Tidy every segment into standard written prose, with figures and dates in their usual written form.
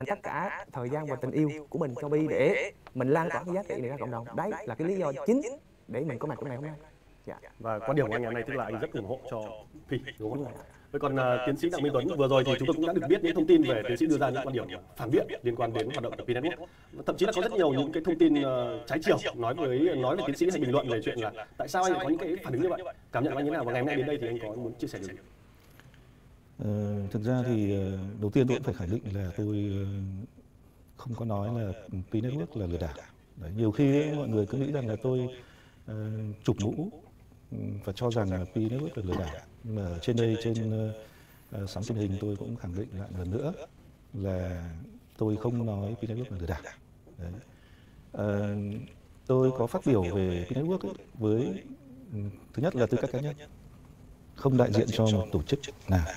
tất cả thời gian và tình yêu của mình cho Bi để mình lan tỏa cái giá trị này ra cộng đồng. Đấy là cái lý do chính để mình có mặt trong ngày hôm nay. Dạ. Và quan điểm của anh ngày hôm nay tức là anh rất ủng hộ cho Pi, đúng không? Vậy còn tiến sĩ Đặng Minh Tuấn, vừa rồi thì chúng tôi cũng đã được biết những thông tin về tiến sĩ đưa ra những quan điểm phản biện liên quan đến hoạt động của Pi Network. Thậm chí là có rất nhiều những cái thông tin trái chiều nói về tiến sĩ hay bình luận về chuyện là tại sao anh lại có những cái phản ứng như vậy. Cảm nhận của anh như thế nào? Và ngày hôm nay đến đây thì anh có muốn chia sẻ điều gì? Thực ra thì đầu tiên tôi cũng phải khẳng định là tôi không có nói là Pi Network là lừa đảo. Đấy, nhiều khi mọi người cứ nghĩ rằng là tôi chụp mũ và cho rằng là Pi Network là lừa đảo. Nhưng mà trên đây, trên sóng truyền hình tôi cũng khẳng định lại lần nữa là tôi không nói Pi Network là lừa đảo. Đấy. Tôi có phát biểu về Pi Network với thứ nhất là tư cách cá nhân, không đại diện cho một tổ chức nào.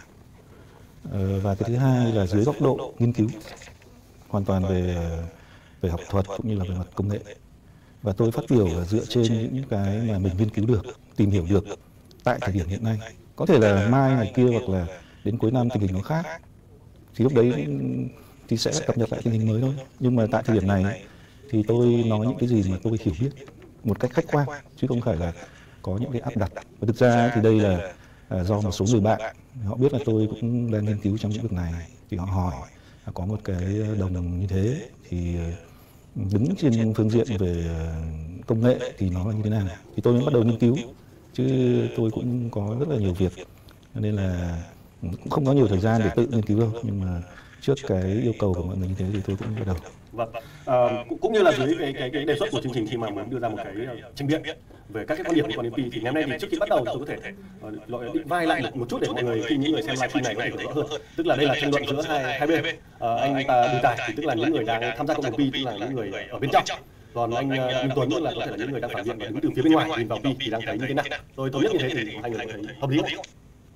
Và cái thứ hai là dưới góc độ nghiên cứu, hoàn toàn về học thuật cũng như là về mặt công nghệ. Và tôi phát biểu là dựa trên những cái mà mình nghiên cứu được, tìm hiểu được tại thời điểm hiện nay. Có thể là mai ngày kia hoặc là đến cuối năm tình hình nó khác, thì lúc đấy thì sẽ cập nhật lại tình hình mới thôi. Nhưng mà tại thời điểm này thì tôi nói những cái gì mà tôi hiểu biết một cách khách quan, chứ không phải là có những cái áp đặt. Và thực ra thì đây là do một số người bạn họ biết là tôi cũng đang nghiên cứu trong lĩnh vực này, thì họ hỏi có một cái đồng như thế thì đứng trên phương diện về công nghệ thì nó là như thế nào, thì tôi mới bắt đầu nghiên cứu, chứ tôi cũng có rất là nhiều việc nên là cũng không có nhiều thời gian để tự nghiên cứu đâu. Nhưng mà trước cái yêu cầu của mọi người như thế thì tôi cũng bắt đầu. Vâng, cũng như là dưới cái đề xuất của chương trình khi mà muốn đưa ra một cái tranh biện về các cái quan điểm liên quan đến Pi, thì ngày hôm nay thì trước khi bắt đầu tôi có thể định vai lại một chút để mọi người, khi những người xem livestream này có thể hiểu rõ hơn. Tức là đây là tranh luận giữa hai bên. Anh Bùi Tài thì tức là những người đang tham gia cộng đồng Pi, tức là những người ở bên trong. Còn anh Minh Tuấn là có thể là những người đang phản biện và đứng từ phía bên ngoài nhìn vào Pi thì đang thấy như thế nào. Tôi biết như thế thì hai người có thấy hợp lý không?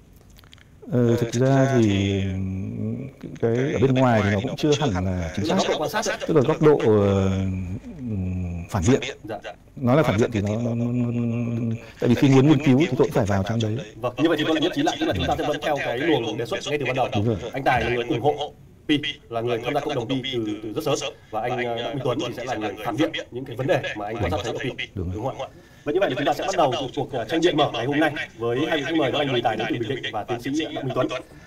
Thực ra thì cái ở bên ngoài thì nó cũng chưa hẳn là chính xác, tức là góc độ phản biện. Nói là phản biện thì nó tại vì khi muốn nghiên cứu thì tôi cũng phải vào trong đấy. Vâng, như vậy thì tôi lại nhất trí lại, tức là chúng ta sẽ vẫn theo cái luồng đề xuất ngay từ ban đầu. Anh Tài là người ủng hộ Pi, là người tham gia cộng đồng Pi từ rất sớm, và anh Minh Tuấn thì sẽ là người phản biện những cái vấn đề mà anh quan sát thấy ở Pi, đúng không ạ? Và như vậy thì chúng ta sẽ bắt đầu cuộc tranh biện mở ngày hôm nay với hai vị khách mời đó, anh Bùi Tài đến từ Bình Định và tiến sĩ Đặng Minh Tuấn.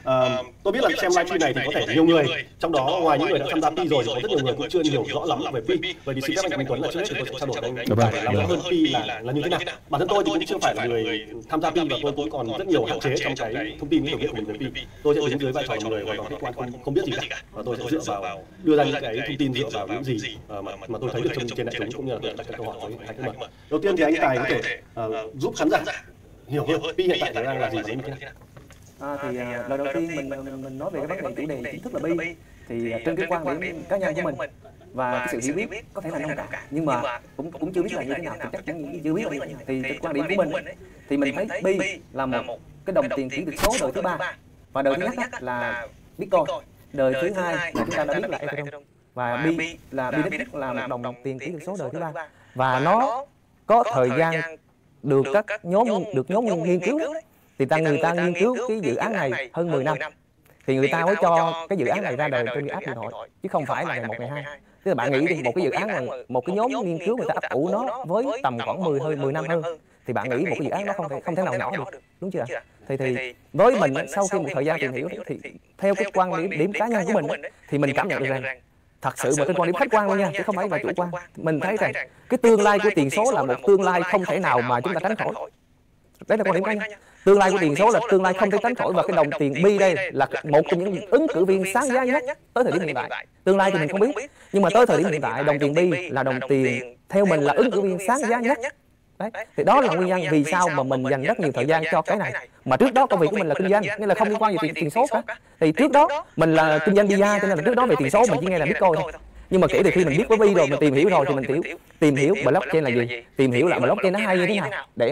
Tôi biết là xem livestream này thì có thể nhiều người, trong đó ngoài những người đã tham gia Pi rồi thì có rất nhiều người cũng chưa hiểu rõ lắm về Pi. Vậy thì xin phép anh Minh Tuấn là trước hết thì tôi sẽ trao đổi với anh Bùi Tài làm rõ hơn Pi là như thế nào. Bản thân tôi thì cũng chưa phải là người tham gia Pi và tôi cũng còn rất nhiều hạn chế trong cái thông tin những hiểu biết của mình về Pi. Tôi sẽ đứng dưới vai trò là người hoàn toàn khách quan, không biết gì cả, và tôi sẽ dựa vào đưa ra những cái thông tin dựa vào những gì mà tôi thấy được trên đại chúng, cũng như là đặt các câu hỏi với hai khách mời. Đầu tiên thì anh Tài có thể giúp khán giả hiểu hơn Pi hiện tại đang là gì và như thế nào? Thì lần đầu tiên mình nói về cái vấn đề chủ đề chính thức là Pi, thì trên cái quan điểm cá nhân của mình và cái sự hiểu biết có thể là nông cạn, nhưng mà cũng chưa biết là như thế nào, thì chắc chắn chưa biết là như thế nào. Thì trên quan điểm của mình thì mình thấy Pi là một cái đồng tiền chuyển đổi số đời thứ ba, và đời thứ nhất là Bitcoin, đời thứ hai là chúng ta đã biết là Ethereum, và Pi là một đồng tiền chuyển đổi số đời thứ ba, và nó có thời gian được nhóm nghiên cứu. Thì người ta nghiên cứu cái dự án này hơn 10 năm thì người ta mới cho cái dự án này ra đời trên cái app điện thoại, chứ không phải là ngày 1 ngày 2. Tức là bạn nghĩ thì một cái dự án mà một cái nhóm nghiên cứu người ta ấp ủ nó với tầm khoảng 10 năm hơn, thì bạn nghĩ một cái dự án nó không thể nào nhỏ được, đúng chưa? Thì với mình sau khi một thời gian tìm hiểu thì theo cái quan điểm cá nhân của mình thì mình cảm nhận được rằng thật sự mà trên quan điểm khách quan luôn nha, chứ không phải là chủ quan, mình thấy rằng cái tương lai của tiền số là một tương lai không thể nào mà chúng ta tránh khỏi. Đấy là quan điểm cá nhân. Tương lai của tiền số là tương lai không thể tránh khỏi, và cái đồng tiền Pi đây là một trong những ứng cử viên sáng giá nhất tới thời điểm hiện tại. Tương lai thì mình không biết, nhưng mà tới thời điểm hiện tại đồng tiền Pi là đồng tiền theo mình là ứng cử viên sáng giá nhất. Đấy, thì đó là nguyên nhân vì sao mà mình dành rất nhiều thời gian cho cái này. Mà trước đó công việc của mình là kinh doanh, nên là không liên quan gì tiền số cả. Thì trước đó mình là kinh doanh bia, cho nên là trước đó về tiền số mình chỉ nghe là Bitcoin thôi. Nhưng mà kể từ khi mình biết với Pi rồi, mình tìm hiểu rồi thì mình tìm hiểu blockchain là gì, tìm hiểu là blockchain nó hay như thế nào để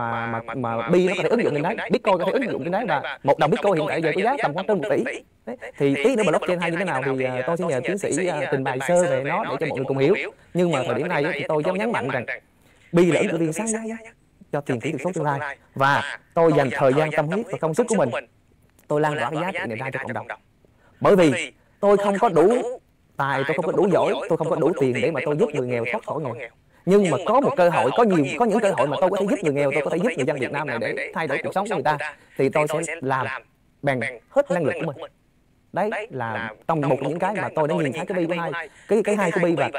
mà Pi nó có thể ứng dụng trên đấy, Bitcoin có thể ứng dụng trên đấy, và một đồng Bitcoin hiện tại giờ có giá tầm khoảng trên 1 tỷ. Đấy, thì tí nữa blockchain hay như thế nào thì tôi sẽ nhờ tiến sĩ trình bày sơ về nó để cho mọi người cùng hiểu. Nhưng mà thời điểm này thì tôi dám nhấn mạnh rằng Pi là ứng cử viên sáng giá cho tiền kỹ thuật số tương lai, và tôi dành thời gian tâm huyết và công sức của mình tôi lan tỏa cái giá trị này ra cho cộng đồng, bởi vì tôi không có đủ Tại tôi không có đủ giỏi, tôi không có đủ tiền để mà tôi giúp người nghèo thoát khỏi nghèo. Nhưng mà có một cơ hội, có những cơ hội mà tôi có thể giúp người nghèo, tôi có thể giúp người dân Việt Nam này để thay đổi cuộc sống của người ta, thì tôi sẽ làm bằng hết năng lực của mình. Đấy là trong một trong những cái mà tôi đã nhìn thấy cái bi của hai, cái hai của bi, và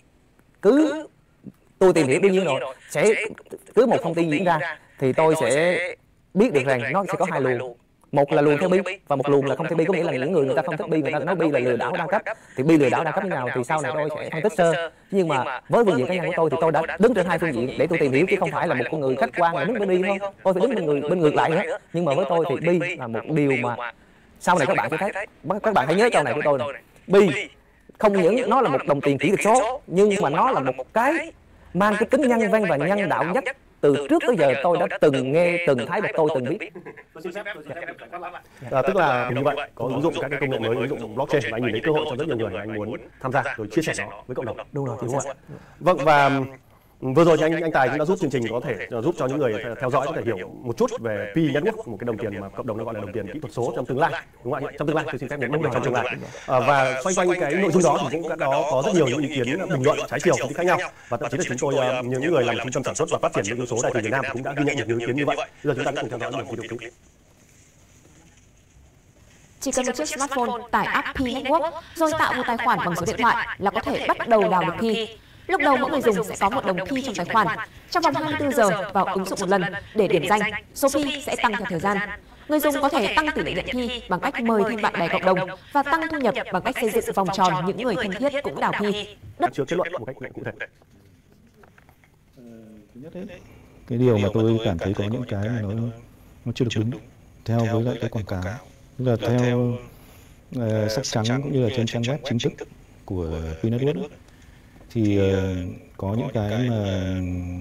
tôi tìm hiểu bao nhiêu rồi, sẽ cứ một thông tin diễn ra thì tôi sẽ biết được rằng nó sẽ có hai luồng. Một là luồng theo bi và một luồng là không theo bi, có nghĩa là những người ta không thích bi, người ta nói bi là lừa đảo đa cấp. Thì bi lừa đảo đa cấp như nào thì sau này tôi sẽ phân tích sơ. Nhưng mà với phương diện cá nhân của tôi thì tôi đã đứng trên hai phương diện để tôi tìm hiểu, chứ không phải là một con người khách quan là đứng bên bi không. Tôi phải đứng bên ngược lại nữa. Nhưng mà với tôi thì bi là một điều mà sau này các bạn sẽ thấy, các bạn hãy nhớ câu này của tôi này. Bi không những nó là một đồng tiền kỹ thuật số, nhưng mà nó là một cái mang cái tính nhân văn và nhân đạo nhất từ trước tới giờ tôi đã từng nghe, từng thấy và tôi từng biết. Tức là như vậy, có ứng dụng các cái công nghệ mới, ứng dụng blockchain, và anh nhìn thấy cơ hội cho rất nhiều người mà anh muốn tham gia rồi chia sẻ nó với cộng đồng. Đúng rồi, chính xác. Vâng, và vừa rồi thì anh Tài cũng đã giúp chương trình có thể giúp cho những người theo dõi có thể hiểu một chút về Pi Network, một cái đồng tiền mà cộng đồng nó gọi là đồng tiền kỹ thuật số trong tương lai, đúng không ạ? Trong tương lai, tôi xin phép nhấn mạnh trong tương lai. Và xoay quanh cái nội dung đó thì cũng đã có rất nhiều những ý kiến bình luận trái chiều khác nhau, và thậm chí là chúng tôi những người làm trung tâm sản xuất và phát triển những yếu số đại từ Việt Nam cũng đã ghi nhận được những ý kiến như vậy. Bây giờ chúng ta cùng theo dõi một video clip. Chỉ cần một chiếc smartphone tải app Pi Network rồi tạo một tài khoản bằng số điện thoại là có thể bắt đầu đào được Pi. Lúc đầu mỗi người dùng sẽ có một đồng Pi trong tài khoản. Trong vòng 24 giờ vào ứng dụng một lần để điểm danh, số Pi sẽ tăng theo thời gian. Người dùng có thể tăng tỷ lệ nhận Pi bằng cách mời thêm bạn bè cộng đồng và tăng thu nhập bằng cách xây dựng vòng tròn những người thân thiết cũng đào Pi. Chưa kết luận một cách cụ thể. Cái điều mà tôi cảm thấy có những cái mà nó chưa được đúng theo với lại cái quảng cáo, tức là theo sách trắng cũng như là trên trang web chính thức của Pi Network thì có những cái mà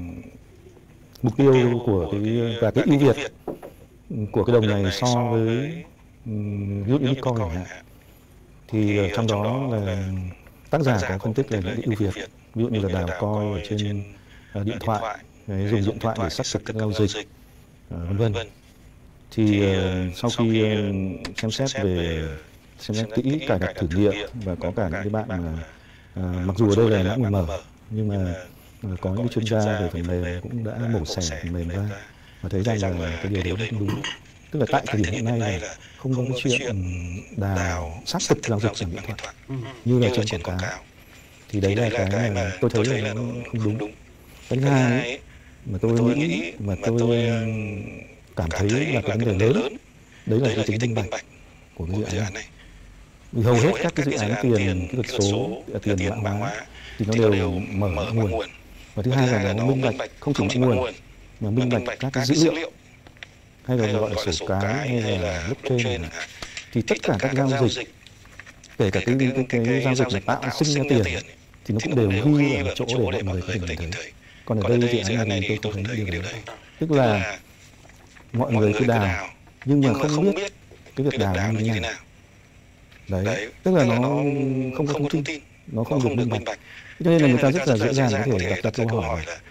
mục tiêu của và cái ưu việt của cái đồng này so với ví dụ như Bitcoin chẳng hạn, thì trong đó là tác giả có phân tích là những cái ưu việt, ví dụ như là đào coin ở trên điện thoại, dùng điện thoại để xác thực các giao dịch, vân vân. Thì sau khi xem xét kỹ, cài đặt thử nghiệm, và có cả những cái bạn mà mặc dù ở đây là mã nguồn mở, nhưng mà có những chuyên gia về phần mềm cũng đã mổ xẻ phần mềm ra và thấy rằng là cái điều đấy không đúng. Tức là tại thời điểm hiện nay là không có cái chuyện đào xác thực giao dịch bằng điện thoại như là trên quảng cáo. Thì đấy là cái mà tôi thấy là nó không đúng. Cái thứ hai ấy, mà tôi nghĩ mà tôi cảm thấy là cái vấn đề lớn đấy là cái tính minh bạch của cái dự án này. Vì hầu hết các cái dự án tiền kỹ thuật số, tiền mã hóa thì nó đều mở nguồn. Và thứ hai là nó minh bạch không chỉ nguồn mà minh bạch các cái dữ liệu, hay là gọi là sổ cái hay là blockchain. Thì tất cả các giao dịch, kể cả cái giao dịch mà tạo sinh ra tiền thì nó cũng đều ghi ở một chỗ để mọi người có thể nhìn thấy. Còn ở đây dự án này thì tôi không thấy điều đấy. Tức là mọi người cứ đào nhưng mà không biết cái việc đào như thế nào. Đấy, tức là nó không có thông tin, nó không được minh bạch. Cho nên là người ta rất là dễ dàng có thể đặt ra câu hỏi là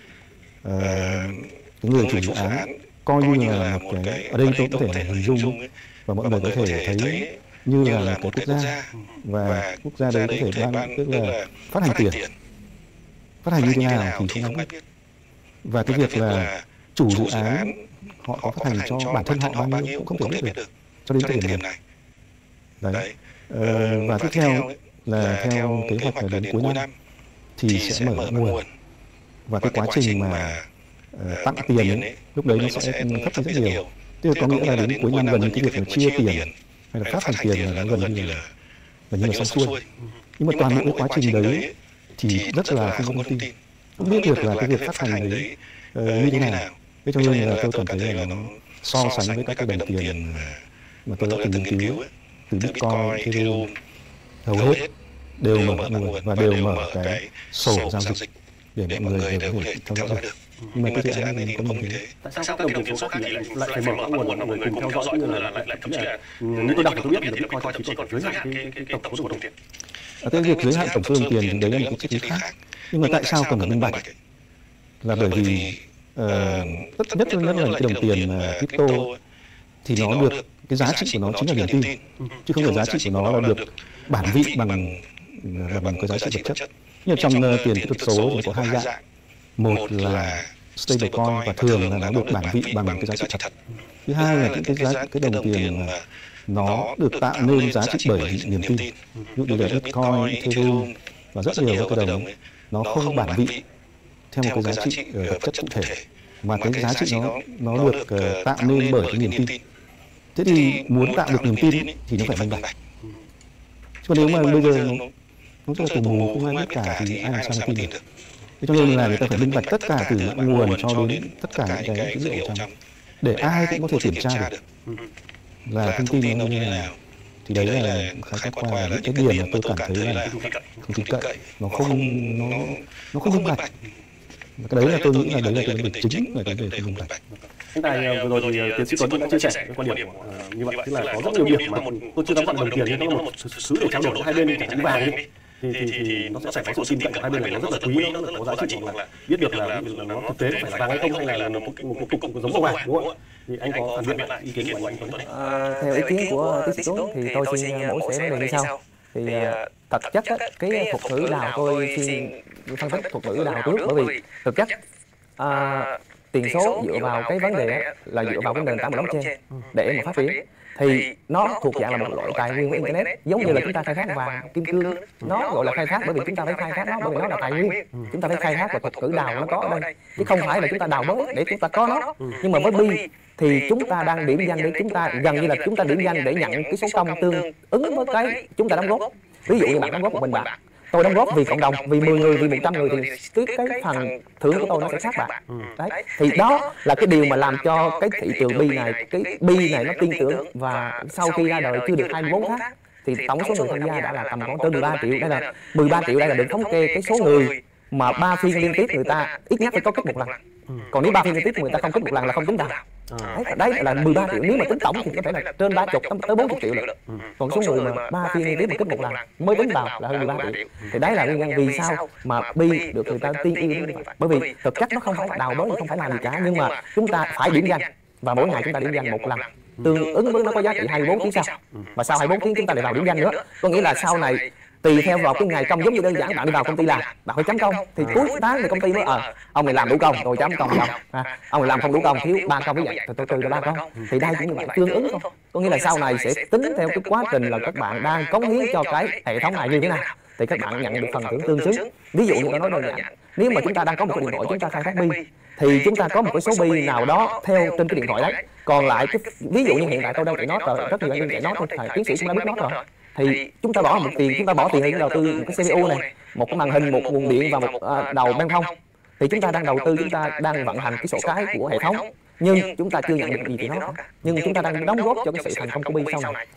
cái người chủ dự án coi như là một cái, ở đây tôi có thể hình dung và mọi người có thể thấy như là một cái quốc gia, và quốc gia đấy có thể đang tức là phát hành tiền, phát hành như thế nào thì không ai biết. Và cái việc là chủ dự án họ có phát hành cho bản thân họ bao nhiêu cũng không thể biết được cho đến thời điểm này. Đấy. Và tiếp theo là theo kế hoạch là đến cuối năm thì sẽ mở nguồn, và cái quá trình mà tặng tiền ấy, lúc đấy nó sẽ thấp hơn rất nhiều. Tức là có nghĩa là đến cuối năm gần như cái việc là chia tiền hay là phát hành tiền là nó gần như là xong xuôi. Nhưng mà toàn bộ cái quá trình đấy thì rất là không có thông tin, không biết được là cái việc phát hành đấy như thế nào. Thế cho nên là tôi cảm thấy là nó so sánh với các cái đồng tiền mà tôi đã từng nghiên cứu từ Bitcoin, Ethereum, hầu hết đều mở nguồn và đều mở cái sổ giao dịch để mọi người đều có thể theo dõi được. Nhưng mà cái dự án này có như thế. Tại sao các đồng tiền số khác thì lại phải mở nguồn để mọi người cùng theo dõi, như là lại thậm chí là nếu tôi đọc thì tôi biết là Bitcoin thậm chí còn giới hạn cái tổng số đồng tiền. Cái việc giới hạn tổng số đồng tiền thì đấy là một cái triết lý khác. Nhưng mà tại sao cần phải minh bạch? Là bởi vì tất nhất là cái đồng tiền crypto thì nó được cái giá trị của nó chính là niềm tin, chứ không phải giá trị của nó là được bản vị bằng bằng cái giá trị vật chất. Nhưng trong tiền kỹ thuật số thì có hai dạng. Một là stablecoin và thường là nó được bản vị bằng cái giá trị thật. Thứ hai là cái đồng tiền nó được tạo nên giá trị bởi niềm tin. Ví dụ như là Bitcoin, Ethereum và rất nhiều các cái đồng ấy, nó không bản vị theo một cái giá trị vật chất cụ thể, mà cái giá trị nó được tạo nên bởi cái niềm tin. Thế thì muốn tạo được niềm tin thì nó phải minh bạch. Chứ nếu mà bây giờ nó rất là tù mù, không ai biết cả thì ai làm sao mà tin được. Thế cho nên là người ta phải minh bạch tất cả từ những nguồn cho đến tất cả những cái dữ liệu trong, để ai cũng có thể kiểm tra được là thông tin nó như thế nào. Thì đấy là khái quát qua những cái điểm mà tôi cảm thấy là không tin cậy, nó không minh bạch. Cái đấy là tôi nghĩ là đấy là cái vấn đề chính, là cái vấn đề không minh bạch. Hiện tại vừa rồi thì tiến sĩ Tuấn cũng đã chia sẻ cái quan điểm như vậy, tức là có rất nhiều điểm mà tôi chưa dám gọi đồng tiền, nhưng nó là một thứ để trao đổi giữa hai bên, chẳng hạn như vàng đi. Thì nó sẽ phải có sự tin cậy của hai bên, là nó rất là quý, nó rất là có giá trị, hoặc là biết được là nó thực tế phải là vàng hay không, hay là một cục giống màu vàng, đúng không ạ? Thì anh có phản biện lại ý kiến của anh Tuấn? Theo ý kiến của tiến sĩ Tuấn thì tôi xin mổ xẻ vấn đề như sau. Thì thực chất cái thuật ngữ đào tôi xin phân tích thuật ngữ đào trước, bởi vì thực chất tiền số dựa vào cái vấn đề là dựa vào cái nền tảng blockchain để mà phát triển, thì nó thuộc dạng là một loại tài nguyên của internet, giống như là chúng ta khai thác vàng, kim cương, nó gọi là khai thác bởi vì chúng ta phải khai thác nó, bởi vì nó là tài nguyên, chúng ta phải khai thác, và thuật ngữ đào nó có ở đây, chứ không phải là chúng ta đào bới để chúng ta có nó. Nhưng mà với Bi thì chúng ta đang điểm danh để chúng ta gần như là chúng ta điểm danh để nhận cái số công tương ứng với cái chúng ta đóng góp. Ví dụ như bạn đóng góp 1.000 bạc, tôi đóng góp vì cộng đồng, vì 10 người, vì 100 người, thì cái phần thưởng của tôi nó sẽ khác bạn. Đấy, thì đó là cái điều mà làm cho cái thị trường Bi này, cái Bi này nó tin tưởng. Và sau khi ra đời chưa được 24 tháng thì tổng số người tham gia đã là tầm khoảng trên 13 triệu. Đây là 13 triệu, đây là được thống kê cái số người mà 3 phiên liên tiếp người ta ít nhất phải có kích một lần. Còn nếu 3 phiên liên tiếp người ta không kích một lần là không tính đào. Đấy là 13 triệu, nếu mà tính tổng thì có thể là trên 30 tới 40 triệu lận. Còn số người mà 3 phiên liên tiếp mà kích một lần mới tính vào là hơn 13 triệu. Thì đấy là nguyên nhân vì sao mà Bi được người ta tin yêu đến như vậy. Bởi vì thực chất nó không phải là đào bới, không phải làm gì cả, nhưng mà chúng ta phải điểm danh, và mỗi ngày chúng ta điểm danh một lần, tương ứng với nó có giá trị 24 tiếng sau. Và sau 24 tiếng chúng ta lại vào điểm danh nữa. Có nghĩa là sau này tùy theo vào cái ngày công, giống như đơn giản bạn đi vào công ty làm, bạn phải chấm công, thì cuối tháng thì công ty mới ông này làm đủ công rồi chấm công đồng, ông này làm không đủ công, thiếu 3 công, ví dụ thì tôi trừ ra 3 công. Thì đây cũng như vậy, tương ứng không? Có nghĩa là sau này sẽ tính theo cái quá trình là các bạn đang cống hiến cho cái hệ thống này như thế nào, thì các bạn nhận được phần thưởng tương xứng. Ví dụ như tôi nói đơn giản, nếu mà chúng ta đang có một cái điện thoại, chúng ta khai thác Bi, thì chúng ta có một cái số Bi nào đó theo trên cái điện thoại đấy. Còn lại cái ví dụ như hiện tại tôi đang chạy nó rồi, rất nhiều anh chạy nó, tiến sĩ cũng đã biết nó rồi. Thì chúng ta bỏ một tiền, chúng ta bỏ tiền để đầu tư một cái CPU này, một cái màn hình, một nguồn điện và một đầu băng thông. Thì chúng ta đang đầu tư, chúng ta đang vận hành cái sổ cái của hệ thống, nhưng chúng ta chưa nhận được gì từ nó. Nhưng chúng ta đang đóng góp cho cái sự thành công của Bi sau này.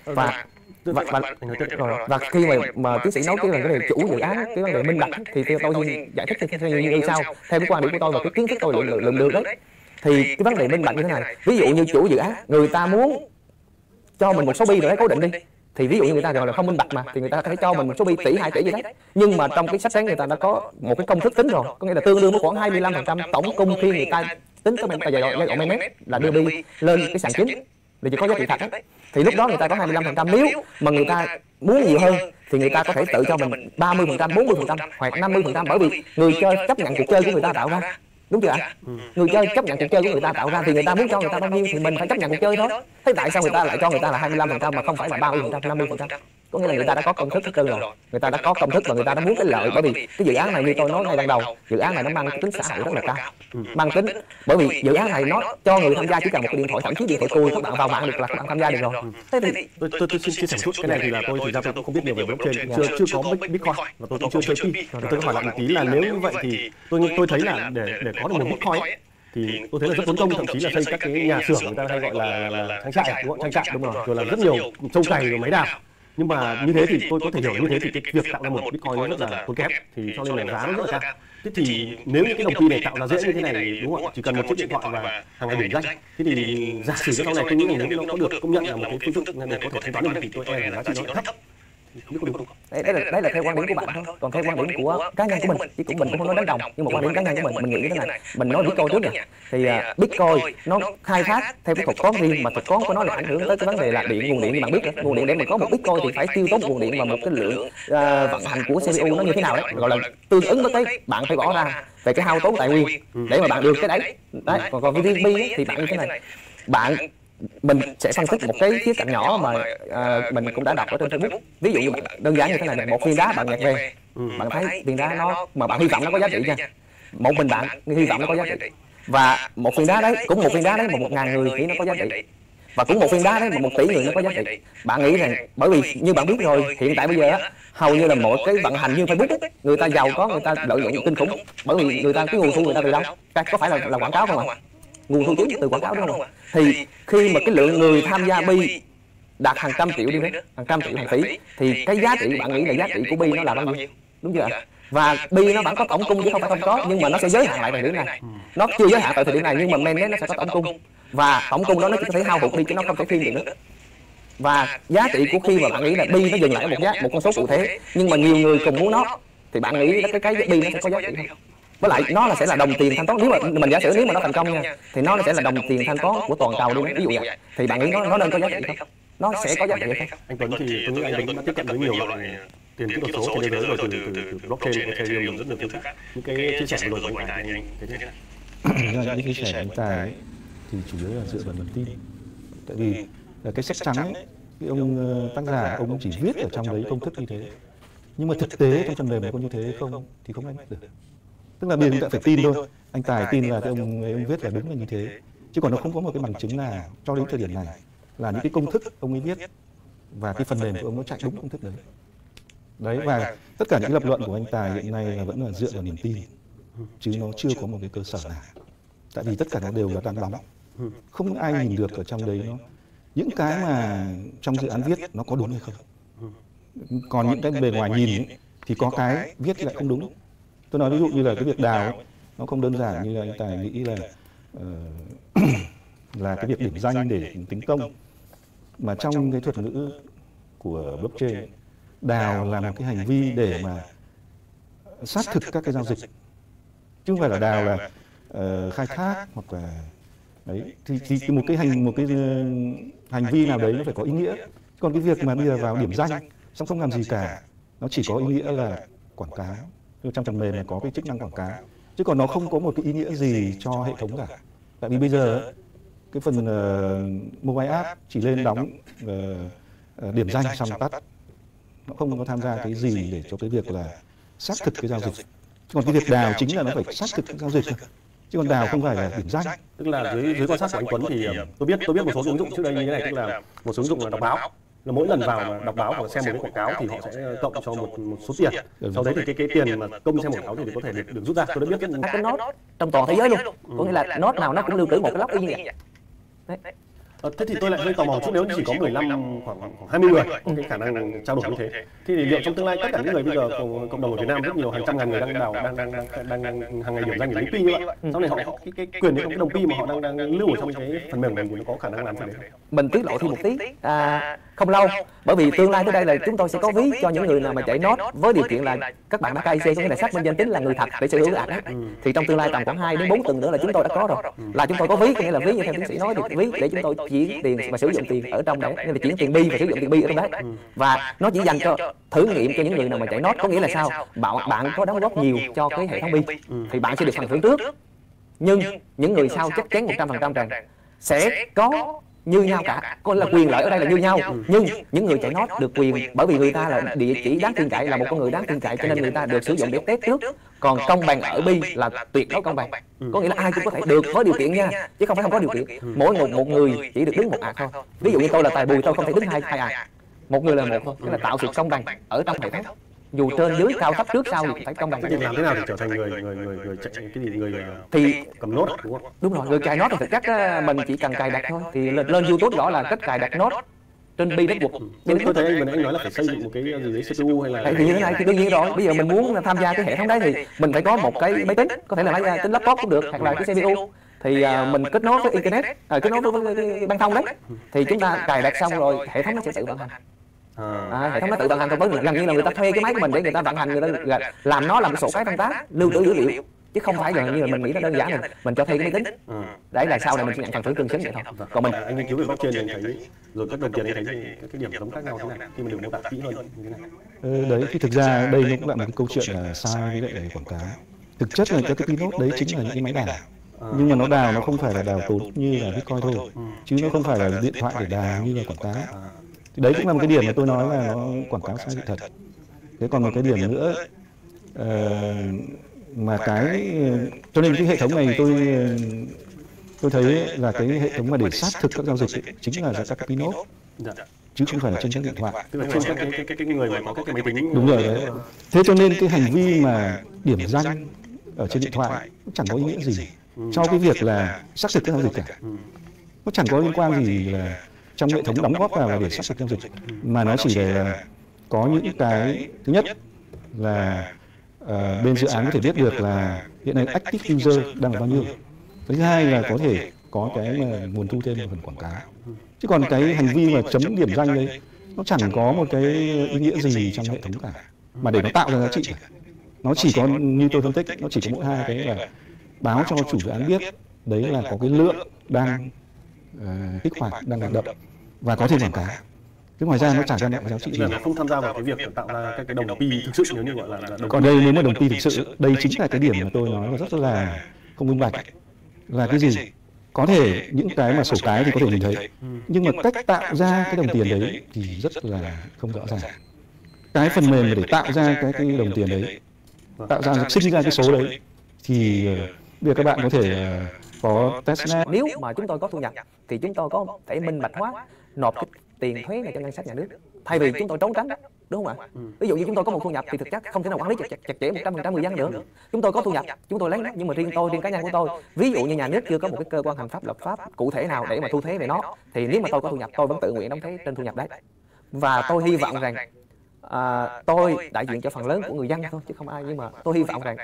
Và khi mà tiến sĩ nói cái vấn đề chủ dự án, cái vấn đề minh bạch, thì theo tôi xin giải thích theo như sau, theo cái quan điểm của tôi và cái kiến thức tôi lượm được đấy. Thì cái vấn đề minh bạch như thế này, ví dụ như chủ dự án người ta muốn cho mình một số Bi rồi đấy cố định đi, thì ví dụ như người ta gọi là không minh bạch mà, thì người ta có thể cho mình một số Bi tỷ 2 tỷ gì đấy, nhưng mà trong cái sách sáng người ta đã có một cái công thức tính rồi, có nghĩa là tương đương với khoảng 25% tổng cung khi người ta tính cái giai đoạn MMS là đưa Bi lên cái sàn chính, thì chỉ có giá trị thật đấy. Thì lúc đó người ta có 25%, nếu mà người ta muốn nhiều hơn thì người ta có thể tự cho mình 30%, 40% hoặc 50%, bởi vì người chơi chấp nhận cuộc chơi của người ta tạo ra. Đúng chưa ạ? Người chơi chấp nhận cuộc chơi của người ta tạo ra, thì người ta muốn cho người ta bao nhiêu thì mình phải chấp nhận cuộc chơi thôi. Thế tại sao người ta lại cho người ta là 25% mà không phải là 30%, 50%? Có nghĩa là người ta đã có công thức rồi, người ta đã có công thức và người ta đã muốn cái lợi. Bởi vì cái dự án này như tôi nói ngay ban đầu, dự án này nó mang tính xã hội rất là cao, mang tính, bởi vì dự án này nó cho người tham gia chỉ cần một cái điện thoại, thậm chí điện thoại cùi các bạn vào mạng được là các bạn tham gia được rồi. Thế thì tôi xin chia sẻ một chút, cái này thì là tôi thực ra tôi cũng không biết nhiều về blockchain, chưa có Bitcoin và tôi cũng chưa chơi Pi. Tôi hỏi lại một tí là nếu như vậy thì tôi thấy là để có được một Bitcoin thì tôi thấy là rất tốn công, thậm chí là xây các cái nhà xưởng người ta hay gọi là trang trại, đúng không? Trang trại đúng rồi là rất nhiều trâu cày rồi máy đào. Nhưng mà như thế thì tôi có thể hiểu như thế thì cái việc tạo ra một Bitcoin nó rất là tốn kém, thì cho nên là giá nó rất là cao. Thế thì nếu như cái đồng Pi này tạo ra dễ như thế này, đúng không ạ? Chỉ cần một chiếc điện thoại và hàng ngày điểm danh. Thế thì giả sử cái sau này tôi nghĩ là nếu nó có được công nhận là một cái phương thức để có thể thanh toán được thì tôi e là giá trị nó thấp. biết có đúng không? Đấy là theo quan điểm của bạn thôi, còn theo quan điểm của cá nhân của mình, chứ của mình cũng không nói đánh đồng, nhưng mà quan điểm cá nhân của mình nghĩ thế này. Mình nói Bitcoin trước nha, thì Bitcoin nó khai thác theo cái thuật toán riêng, mà thuật toán của nó là ảnh hưởng tới cái vấn đề là điện, nguồn điện. Như bạn biết đó, nguồn điện để mình có một Bitcoin thì phải tiêu tốn nguồn điện và một cái lượng vận hành của CPU nó như thế nào đấy, gọi là tương ứng với cái bạn phải bỏ ra về cái hao tốn tài nguyên để mà bạn được cái đấy. Còn VTB thì bạn như thế này, mình sẽ phân tích một cái khía cạnh nhỏ mà mình cũng đã đọc ở trên Facebook. Ví dụ như bạn đơn giản như thế này, một viên đá bạn nhặt về, bạn thấy viên đá nó mà bạn hy vọng nó có giá trị nha, một mình bạn hy vọng nó có giá trị, và một viên đá đấy cũng một viên đá đấy mà 1.000 người nghĩ nó có giá trị, và cũng một viên đá đấy mà 1 tỷ người nó có giá trị. Bạn nghĩ rằng, bởi vì như bạn biết rồi, hiện tại bây giờ á, hầu như là mọi cái vận hành như Facebook ấy, người ta giàu có, người ta lợi nhuận kinh khủng, bởi vì người ta cái nguồn thu người ta từ đâu? Có phải là quảng cáo không ạ? Nguồn thu chính từ quảng cáo đúng không? Thì khi mà cái lượng người tham gia Bi đạt hàng trăm triệu đi đấy, hàng trăm triệu, hàng tỷ, thì cái giá trị bạn nghĩ là giá trị của Bi nó là bao nhiêu? Đúng chưa ạ? Và Bi nó vẫn có tổng cung chứ không phải không có, nhưng mà nó sẽ giới hạn lại thời điểm này. Nó chưa giới hạn tại thời điểm này, nhưng mà mainnet nó sẽ có tổng cung, và tổng cung đó nó chỉ có thể hao hụt đi chứ nó không thể phiên được nữa. Và giá trị của khi mà bạn nghĩ là Bi nó dừng lại ở một con số cụ thể, nhưng mà nhiều người cùng muốn nó, thì bạn nghĩ cái Bi nó sẽ có giá trị không? Với lại nó là sẽ là đồng tiền thanh toán, nếu mà mình giả sử nếu mà nó thành công nha, thì nó sẽ là đồng tiền thanh toán của toàn cầu đi, ví dụ vậy, thì bạn nghĩ nó nên có giá trị không? Nó sẽ có giá trị không? Anh Tuấn thì tôi nghĩ anh cũng đã tiếp cận với nhiều loại tiền kỹ thuật số trên thế giới rồi, từ blockchain, Ethereum, rất nhiều thứ khác. Những cái chia sẻ vừa rồi của anh Tài thì anh thấy thế nào? Những chia sẻ của anh Tài ấy, thì chủ yếu là dựa vào niềm tin. Tại vì cái sách trắng ấy, cái ông tác giả ông chỉ viết ở trong đấy công thức như thế, nhưng mà thực tế trong phần mềm có như thế không thì không ai biết được. Tức là bây giờ chúng ta phải tin thôi. Anh Tài tin là cái ông viết là đúng là như thế, chứ còn nó không có một cái bằng chứng nào cho đến thời điểm này là những cái công thức ông ấy viết và cái phần mềm của ông nó chạy đúng công thức đấy. Đấy, và tất cả những lập luận của anh Tài hiện nay là vẫn là dựa vào niềm tin, chứ nó chưa có một cái cơ sở nào. Tại vì tất cả nó đều là đang bóng, không ai nhìn được ở trong đấy nó những cái mà trong dự án viết nó có đúng hay không. Còn những cái bề ngoài nhìn ấy, thì có cái viết lại không đúng. Tôi nói ví dụ như là cái việc đào ấy, nó không đơn giản như là anh Tài nghĩ là cái việc điểm danh để tính công, mà trong cái thuật ngữ của blockchain, đào là một cái hành vi để mà xác thực các cái giao dịch, chứ không phải là đào là khai thác hoặc là đấy, thì một cái hành vi nào đấy nó phải có ý nghĩa. Còn cái việc mà bây giờ vào điểm danh xong không làm gì cả, nó chỉ có ý nghĩa là quảng cáo. Trong phần mềm này có cái chức năng quảng cáo, chứ còn nó không có một cái ý nghĩa gì cho hệ thống cả. Tại vì bây giờ cái phần mobile app chỉ lên đóng điểm danh xong tắt, nó không có tham gia cái gì để cho cái việc là xác thực cái giao dịch. Còn cái việc đào chính là nó phải xác thực cái giao dịch, chứ còn đào không phải là điểm danh. Tức là dưới quan sát của anh Tuấn thì tôi biết một số ứng dụng trước đây như thế này, tức là một số ứng dụng là đọc báo, là mỗi lần vào mà đọc báo hoặc xem một cái quảng cáo thì họ sẽ cộng cho một số tiền. Sau đấy thì cái tiền mà công xem quảng cáo thì có thể được rút ra. Tôi đã biết cái nốt trong toàn thế giới luôn, có nghĩa là nốt nào nó cũng lưu trữ một cái block y như vậy. Thế thì tôi lại hơi tò mò chút, nếu chỉ có 15 khoảng 20 người có cái khả năng trao đổi như thế, thì liệu trong tương lai tất cả những người bây giờ cộng đồng ở Việt Nam rất nhiều, hàng trăm ngàn người đang hàng ngày điểm danh để lấy pi như vậy, sau này họ cái quyền những cái đồng pi mà họ đang lưu ở trong cái phần mềm này thì nó có khả năng làm thế nào? Mình tiết lộ thêm một tí, không lâu, bởi vì tương lai tới đây là chúng tôi sẽ có ví cho những người nào mà chạy nốt với điều kiện là các bạn đã KYC, có nghĩa là xác minh danh tính là người thật để sở hữu ạc. Thì trong tương lai tầm khoảng 2 đến 4 tuần nữa là chúng tôi đã có rồi, là chúng tôi có ví, có nghĩa là ví như theo tiến sĩ nói thì ví để chúng tôi chuyển tiền và sử dụng tiền ở trong đấy, nên là chuyển tiền Bi và sử dụng tiền Bi ở trong đấy. Và nó chỉ dành cho thử nghiệm cho những người nào mà chạy nốt, có nghĩa là sao? Bạn có đóng góp nhiều cho cái hệ thống Bi thì bạn sẽ được phần thưởng trước, nhưng những người sau chắc chắn 100% rằng sẽ có như nhau cả, có là quyền lợi ở đây là như nhau, nhưng những người chạy nốt được quyền bởi vì người ta là địa chỉ đáng tin cậy, là một con người đáng tin cậy, cho nên người ta được sử dụng để test trước. Còn công bằng ở Bi là tuyệt đối công bằng, có nghĩa là ai cũng có thể được với điều kiện nha, chứ không phải không có điều kiện. Mỗi một người chỉ được đứng một ạc thôi. Ví dụ như tôi là Tài Bùi, tôi không thể đứng hai ạc, một người là một thôi, tức là tạo sự công bằng ở trong hệ thống, dù trên dưới cao thấp trước sau thì phải công bằng. Thì làm thế nào để trở thành người chạy cái gì, người thì cầm nốt đúng không? Đúng rồi, người cài nốt thì thực chất mình chỉ cần cài đặt thôi, thì lên YouTube gõ là cách cài đặt nốt trên Bi Network. Tôi thấy anh nói là phải xây dựng một cái gì đấy CPU hay là thì như thế này thì đương nhiên rồi. Bây giờ mình muốn tham gia cái hệ thống đấy thì mình phải có một cái máy tính, có thể là máy tính laptop cũng được, hoặc là cái CPU. Thì mình kết nối với internet, kết nối với băng thông đấy, thì chúng ta cài đặt xong rồi hệ thống nó sẽ tự vận hành. Hệ thống nó tự vận hành, gần như là người ta thuê cái máy của mình để người ta vận hành, người ta làm nó làm cái sổ cái thanh toán, lưu trữ dữ liệu, chứ không phải gần như là mình nghĩ nó đơn giản mình cho thuê cái máy tính. Đấy là sau này mình sẽ nhận phần thưởng tương xứng vậy thôi. Còn mình anh nghiên cứu về blockchain thì anh thấy rồi các đồng tiền anh thấy cái điểm giống khác nhau thế nào khi mình được mô tả kỹ hơn như thế nào? Đấy thì thực ra đây nó cũng là một cái câu chuyện là sai với lại quảng cáo. Thực chất là các cái Pinot đấy chính là những cái máy đào. Nhưng mà nó đào nó không phải là đào tốn như là Bitcoin thôi, chứ nó không phải là điện thoại để đào như là quảng cáo. Thì đấy cũng là một cái điểm mà tôi nói là nó quảng cáo sai sự thật. Thế còn một cái điểm nữa mà cho nên cái hệ thống này tôi thấy là cái hệ thống mà để xác thực các giao dịch ấy, chính là các cái Pinot, chứ không phải là trên các điện thoại. Tức là trên cái người mà có các cái máy tính. Đúng rồi đấy. Thế cho nên cái hành vi mà điểm danh ở trên điện thoại cũng chẳng có ý nghĩa gì cho cái việc là xác thực các giao dịch cả. Nó chẳng có liên quan gì là trong hệ thống đóng góp vào là để xác thực giao dịch, mà nó chỉ là có những cái thứ nhất là bên dự án có thể biết được là hiện nay active user đang là bao nhiêu. Thứ hai là có thể có cái mà nguồn thu thêm một phần quảng cáo. Chứ còn cái hành vi mà chấm điểm danh đấy nó chẳng có một cái ý nghĩa gì trong hệ thống cả, mà để nó tạo ra giá trị cả. Nó chỉ có như tôi phân tích, nó chỉ có mỗi hai cái là báo cho chủ dự án biết đấy là có cái lượng đang kích hoạt, đang hoạt động và có thêm quảng cáo. Chứ ngoài ra nó chẳng ra được giá trị gì. Nó không tham gia vào cái việc tạo ra các cái đồng pi thực sự, nếu như gọi là đồng. Còn đây nếu mà đồng pi thực sự, đây chính là cái điểm mà tôi nói là rất là không minh bạch. Là cái gì? Có thể những cái mà sổ cái thì có thể nhìn thấy, nhưng mà cách tạo ra cái đồng tiền đấy thì rất là không rõ ràng. Cái phần mềm để tạo ra cái đồng tiền đấy, tạo ra sinh ra cái số đấy, thì bây giờ các bạn có thể có testnet. Nếu mà chúng tôi có thu nhập thì chúng tôi có thể minh bạch hóa nộp cái tiền thuế này cho ngân sách nhà nước, thay vì chúng tôi trốn tránh đó, đúng không ạ? Ví dụ như chúng tôi có một thu nhập thì thực chất không thể nào quản lý chặt chẽ 100% người dân nữa. Chúng tôi có thu nhập, chúng tôi lấy nó, nhưng mà riêng cá nhân của tôi, ví dụ như nhà nước chưa có một cái cơ quan hành pháp lập pháp cụ thể nào để mà thu thuế về nó, thì nếu mà tôi có thu nhập tôi vẫn tự nguyện đóng thuế trên thu nhập đấy. Và tôi hy vọng rằng tôi đại diện cho phần lớn của người dân thôi chứ không ai, nhưng mà tôi hy vọng rằng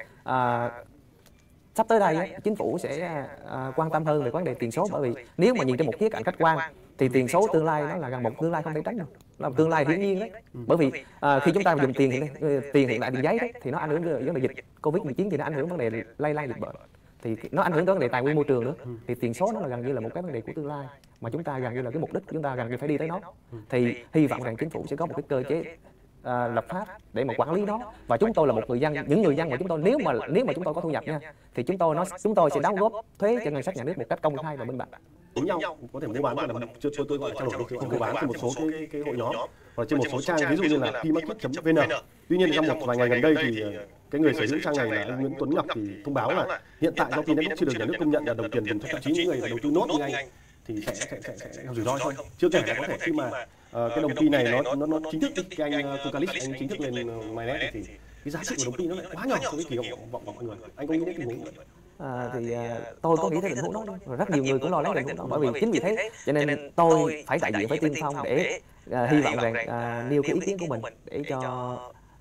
sắp tới đây chính phủ sẽ quan tâm hơn về vấn đề tiền số, bởi vì nếu mà nhìn trên một khía cạnh khách quan thì tiền số tương lai nó là gần một tương lai không thể tránh được, là một tương lai hiển nhiên đấy. Bởi vì khi chúng ta dùng tiền hiện tại tiền giấy đấy, thì nó ảnh hưởng đến vấn đề dịch Covid-19, thì nó ảnh hưởng vấn đề lây lan dịch bệnh, thì nó ảnh hưởng tới vấn đề tài nguyên môi trường nữa. Thì tiền số nó là gần như là một cái vấn đề của tương lai mà chúng ta gần như là cái mục đích chúng ta gần như phải đi tới nó. Thì hy vọng rằng chính phủ sẽ có một cái cơ chế lập pháp để mà quản lý nó, và chúng tôi là một người dân, những người dân mà chúng tôi nếu mà chúng tôi có thu nhập nha, thì chúng tôi sẽ đóng góp thuế cho ngân sách nhà nước một cách công khai và minh bạch. Giống nhau có thể mua bán, gọi là tôi gọi là trao đổi không mua bán trên một số cái hội nhóm hoặc trên một số trang, ví dụ như là pmarket.vn. Tuy nhiên trong một vài ngày gần đây thì cái người sở hữu trang này là anh Nguyễn Tuấn Ngọc thì thông báo là hiện tại do P-Network chưa được nhà nước công nhận là đồng tiền dùng cho thậm chí những người đầu tư nốt như anh thì sẽ rủi ro thôi. Chưa kể là có thể khi mà cái đồng Pi này nó chính thức, cái anh Kukalis anh chính thức lên Mainnet thì cái giá trị của đồng Pi nó lại quá nhỏ so với kỳ vọng của mọi người. Anh có nghĩ đến tình huống vậy? Thì tôi có nghĩ tới tình huống đó, và rất nhiều người cũng lo lắng tình huống đó, bởi vì chính vì thế cho nên tôi phải đại diện với tiên phong để hy vọng rằng nêu cái ý kiến của mình để cho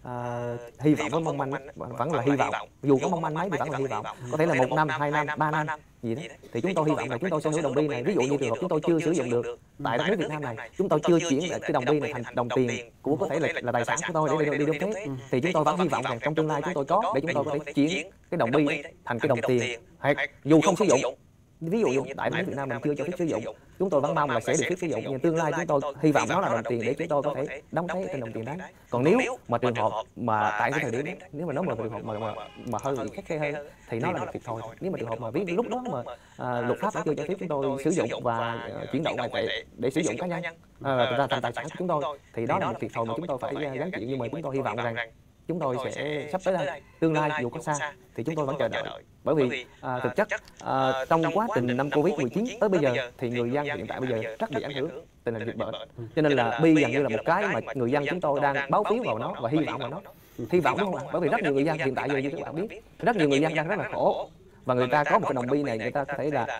hy vọng với mong manh, vẫn là hy vọng, dù có mong manh mấy thì vẫn là hy vọng, có thể là 1 năm, 2 năm, 3 năm gì đó, thì chúng tôi hy vọng là chúng tôi sẽ sở hữu đồng Pi này. Ví dụ như trường hợp chúng tôi chưa sử dụng được tại đất nước Việt Nam này, chúng tôi chưa chuyển lại cái đồng Pi này thành đồng tiền của có thể là tài sản của tôi để đi đóng thuế, thì chúng tôi vẫn hy vọng rằng trong tương lai chúng tôi có để chúng tôi có thể chuyển cái đồng Pi thành cái đồng tiền, hoặc dù không sử dụng, ví dụ như tại đất nước Việt Nam mình chưa cho phép sử dụng, chúng tôi vẫn mong là sẽ được phép sử dụng, nhưng tương lai chúng tôi hy vọng nó là đồng tiền để chúng tôi có thể đóng thuế trên đồng tiền đấy. Còn nếu mà trường hợp mà tại cái thời điểm nếu mà nó mà trường hợp mà hơi bị khắt khe hơn thì nó là một việc thôi. Nếu mà trường hợp mà ví lúc đó mà luật pháp vẫn chưa cho phép chúng tôi sử dụng và chuyển động ngoại tệ để sử dụng cá nhân ra thành tài sản của chúng tôi, thì đó là một việc thôi mà chúng tôi phải gánh chịu. Nhưng mà chúng tôi hy vọng rằng chúng tôi sẽ sắp tới đây, tương lai dù có xa thì chúng tôi vẫn chờ đợi, bởi vì thực chất trong quá trình năm Covid-19 tới bây giờ thì người dân hiện tại bây giờ rất bị ảnh hưởng tình hình dịch bệnh, cho nên là Pi gần như là một cái mà người dân chúng tôi đang báo phiếu vào nó và hy vọng vào nó, hy vọng đúng không ạ? Bởi vì rất nhiều người dân hiện tại giờ như các bạn biết, rất nhiều người dân đang rất là khổ và người ta có một cái đồng Pi này, người ta có thể là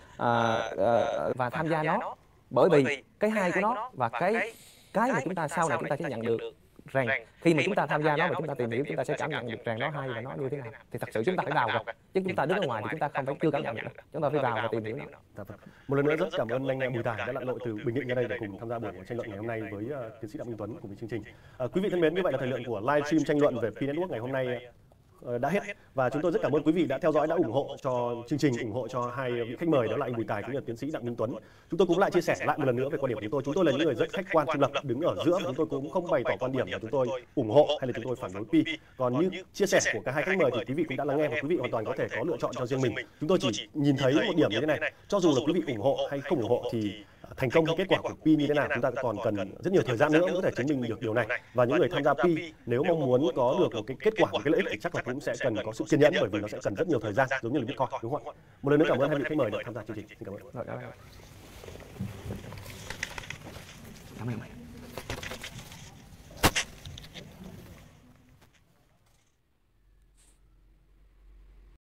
và tham gia nó, bởi vì cái hay của nó và cái mà chúng ta sau này chúng ta sẽ nhận được rằng khi mà chúng ta tham gia nó và chúng ta tìm hiểu, chúng ta sẽ cảm nhận được rằng nó hay và nó như thế nào. Thì thật sự chúng ta phải vào rồi, chứ chúng ta đứng ở ngoài thì chúng ta không phải chưa cảm nhận được, chúng ta phải vào và tìm hiểu nó. Một lần nữa rất cảm ơn anh Bùi Tài đã lặn lội từ Bình Định ra đây để cùng tham gia buổi tranh luận ngày hôm nay với tiến sĩ Đặng Minh Tuấn cùng với chương trình. Quý vị thân mến, như vậy là thời lượng của livestream tranh luận về P-Network ngày hôm nay đã hết, và chúng tôi rất cảm ơn quý vị đã theo dõi, đã ủng hộ cho chương trình, ủng hộ cho hai vị khách mời đó là anh Bùi Tài cũng như tiến sĩ Đặng Minh Tuấn. Chúng tôi cũng lại chia sẻ lại một lần nữa về quan điểm của chúng tôi. Chúng tôi là những người rất khách quan trung lập, đứng ở giữa, và chúng tôi cũng không bày tỏ quan điểm là chúng tôi ủng hộ hay là chúng tôi phản đối Pi. Còn như chia sẻ của cả hai khách mời thì quý vị cũng đã lắng nghe và quý vị hoàn toàn có thể có lựa chọn cho riêng mình. Chúng tôi chỉ nhìn thấy một điểm như thế này, cho dù là quý vị ủng hộ hay không ủng hộ thì thành công hay kết quả của Pi như thế nào chúng ta còn cần rất nhiều thời gian nữa mới có thể chứng minh được điều này. Và những người tham gia Pi nếu mong muốn có được một cái kết quả, một cái lợi ích thì chắc là cũng sẽ cần có sự kiên nhẫn, bởi vì nó sẽ cần rất nhiều thời gian, giống như là Bitcoin, đúng không ạ? Một lần nữa cảm ơn hai vị khách mời đã tham gia chương trình. Xin cảm ơn. Cảm ơn.